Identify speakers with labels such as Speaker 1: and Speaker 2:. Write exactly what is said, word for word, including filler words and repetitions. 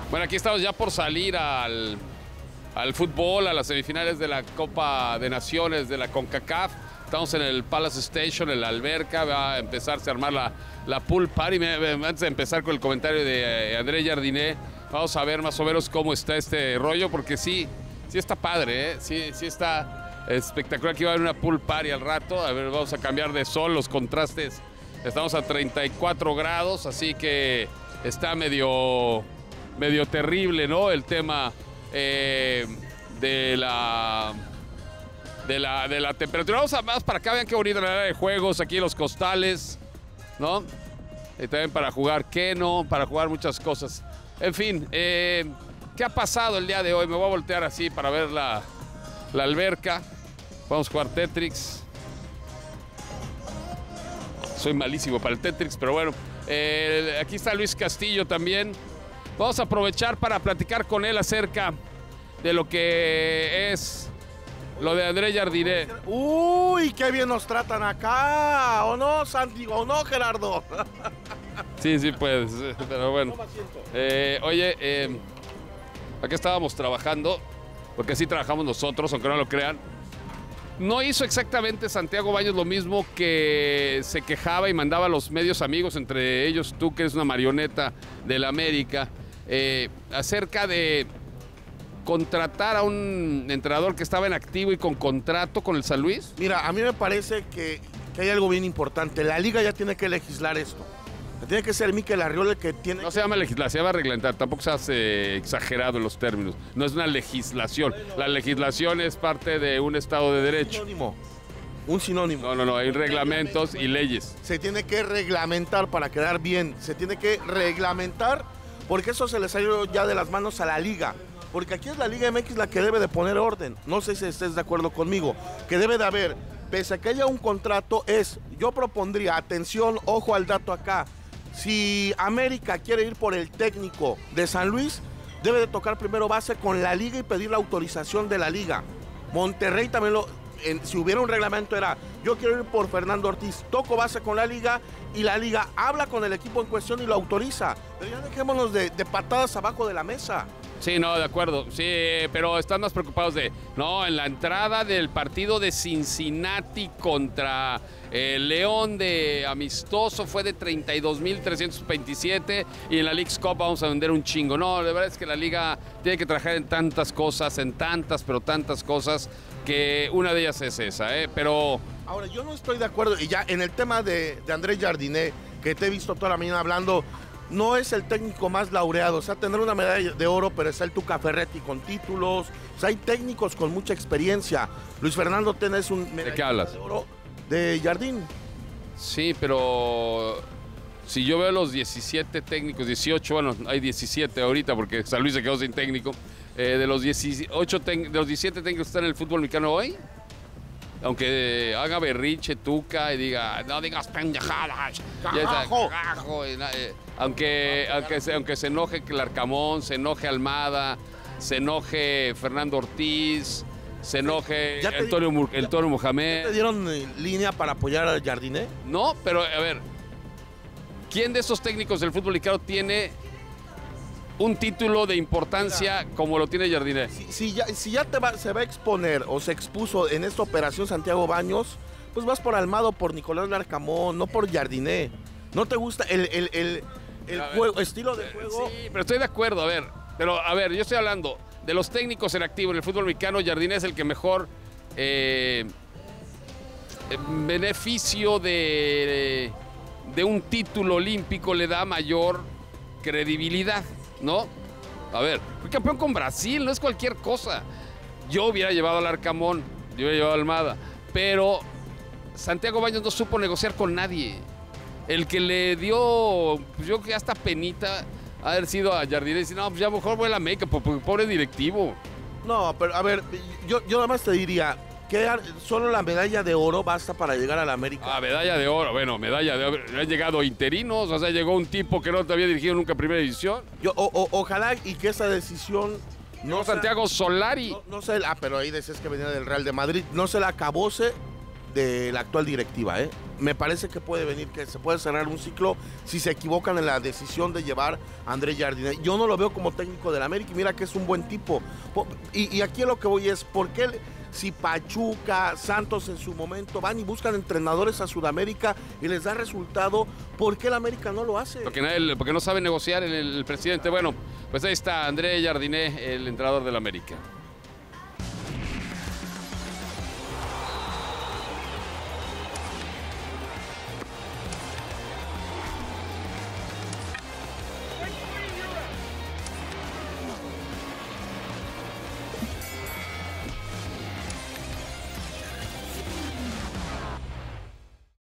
Speaker 1: Bueno, aquí estamos ya por salir al, al fútbol, a las semifinales de la Copa de Naciones de la CONCACAF. Estamos en el Palace Station, en la alberca, va a empezarse a armar la, la pool party. Antes de empezar con el comentario de André Jardiné, vamos a ver más o menos cómo está este rollo, porque sí, sí está padre, ¿eh? sí, sí está espectacular. Aquí va a haber una pool party al rato. A ver, vamos a cambiar de sol, los contrastes. Estamos a treinta y cuatro grados, así que está medio... medio terrible, ¿no? El tema eh, de la de la de la temperatura. Vamos a más para acá, vean qué bonita la área de juegos, aquí en los costales, ¿no? Y también para jugar keno, para jugar muchas cosas. En fin, eh, ¿qué ha pasado el día de hoy? Me voy a voltear así para ver la, la alberca. Vamos a jugar Tetris. Soy malísimo para el Tetris, pero bueno. Eh, aquí está Luis Castillo también. Vamos a aprovechar para platicar con él acerca de lo que es lo de André Jardiné.
Speaker 2: Uy, qué bien nos tratan acá, ¿o no, Santi? ¿O no, Gerardo?
Speaker 1: Sí, sí, pues, pero bueno. Eh, oye, eh, aquí estábamos trabajando, porque así trabajamos nosotros, aunque no lo crean. No hizo exactamente Santiago Baños lo mismo que se quejaba y mandaba a los medios amigos, entre ellos tú, que eres una marioneta del América, eh, acerca de contratar a un entrenador que estaba en activo y con contrato con el San Luis.
Speaker 2: Mira, a mí me parece que, que hay algo bien importante. La liga ya tiene que legislar esto. Tiene que ser Mikel Arriola el que tiene...
Speaker 1: No se llama legislar, se llama reglamentar. Tampoco se hace exagerado en los términos. No es una legislación. La legislación es parte de un Estado de Derecho.
Speaker 2: Un sinónimo. Un sinónimo.
Speaker 1: No, no, no. Hay reglamentos y leyes.
Speaker 2: Se tiene que reglamentar para quedar bien. Se tiene que reglamentar porque eso se le salió ya de las manos a la liga. Porque aquí es la Liga M X la que debe de poner orden. No sé si estés de acuerdo conmigo. Que debe de haber, pese a que haya un contrato, es... Yo propondría, atención, ojo al dato acá. Si América quiere ir por el técnico de San Luis, debe de tocar primero base con la liga y pedir la autorización de la liga. Monterrey también lo... En, si hubiera un reglamento era, yo quiero ir por Fernando Ortiz, toco base con la liga y la liga habla con el equipo en cuestión y lo autoriza. Pero ya dejémonos de, de patadas abajo de la mesa.
Speaker 1: Sí, no, de acuerdo, sí, pero están más preocupados de, no, en la entrada del partido de Cincinnati contra el León de amistoso fue de treinta y dos mil trescientos veintisiete y en la Leagues Cup vamos a vender un chingo. No, la verdad es que la liga tiene que trabajar en tantas cosas, en tantas, pero tantas cosas, que una de ellas es esa, ¿eh? Pero...
Speaker 2: Ahora, yo no estoy de acuerdo, y ya en el tema de, de André Jardiné, que te he visto toda la mañana hablando... No es el técnico más laureado, o sea, tener una medalla de oro, pero está el Tuca Ferretti con títulos, o sea, hay técnicos con mucha experiencia. Luis Fernando Tena es un
Speaker 1: ¿De qué hablas?
Speaker 2: de oro de Jardín.
Speaker 1: Sí, pero si yo veo los diecisiete técnicos, dieciocho, bueno, hay diecisiete ahorita porque San Luis se quedó sin técnico, eh, de, los dieciocho de los diecisiete técnicos que están en el fútbol mexicano hoy, aunque haga berrinche Tuca y diga, no digas pendejadas,
Speaker 2: ¡Carajo!
Speaker 1: carajo, y, eh, aunque, aunque, se, aunque se enoje Clarcamón, se enoje Almada, se enoje Fernando Ortiz, se enoje
Speaker 2: ¿Ya te
Speaker 1: Antonio,
Speaker 2: di-
Speaker 1: el Toro Mohamed.
Speaker 2: ¿Te dieron eh, línea para apoyar a Jardiné?
Speaker 1: No, pero a ver, ¿quién de esos técnicos del fútbol mexicano tiene un título de importancia Mira, como lo tiene Jardiné?
Speaker 2: Si, si ya, si ya te va, se va a exponer o se expuso en esta operación Santiago Baños, pues vas por Almado, por Nicolás Larcamón, no por Jardiné. ¿No te gusta el, el, el, el juego, ver, estilo de juego?
Speaker 1: Sí, pero estoy de acuerdo, a ver, pero a ver, yo estoy hablando de los técnicos en activo en el fútbol mexicano. Jardiné es el que mejor eh, beneficio de, de un título olímpico le da mayor credibilidad, ¿no? A ver, fue campeón con Brasil, no es cualquier cosa. Yo hubiera llevado al Arcamón, yo hubiera llevado a Almada, pero Santiago Baños no supo negociar con nadie. El que le dio, pues yo creo que hasta penita haber sido a Jardiné y decir, no, pues ya mejor voy a la América, porque pobre directivo.
Speaker 2: No, pero a ver, yo, yo nada más te diría que solo la medalla de oro basta para llegar a la América.
Speaker 1: Ah, medalla de oro, bueno, medalla de oro. Han llegado interinos, o sea, llegó un tipo que no te había dirigido nunca primera división.
Speaker 2: Yo, o, o, ojalá y que esa decisión...
Speaker 1: No, no Santiago Solari.
Speaker 2: No, no sé, ah, pero ahí decías que venía del Real de Madrid. No se la acabose de la actual directiva, ¿eh? Me parece que puede venir, que se puede cerrar un ciclo si se equivocan en la decisión de llevar a André Jardiné. Yo no lo veo como técnico del América y mira que es un buen tipo. Y, y aquí lo que voy es, ¿por qué si Pachuca, Santos en su momento van y buscan entrenadores a Sudamérica y les da resultado, ¿por qué el América no lo hace?
Speaker 1: Porque no, porque no sabe negociar el, el presidente. Bueno, pues ahí está André Jardiné, el entrenador del América.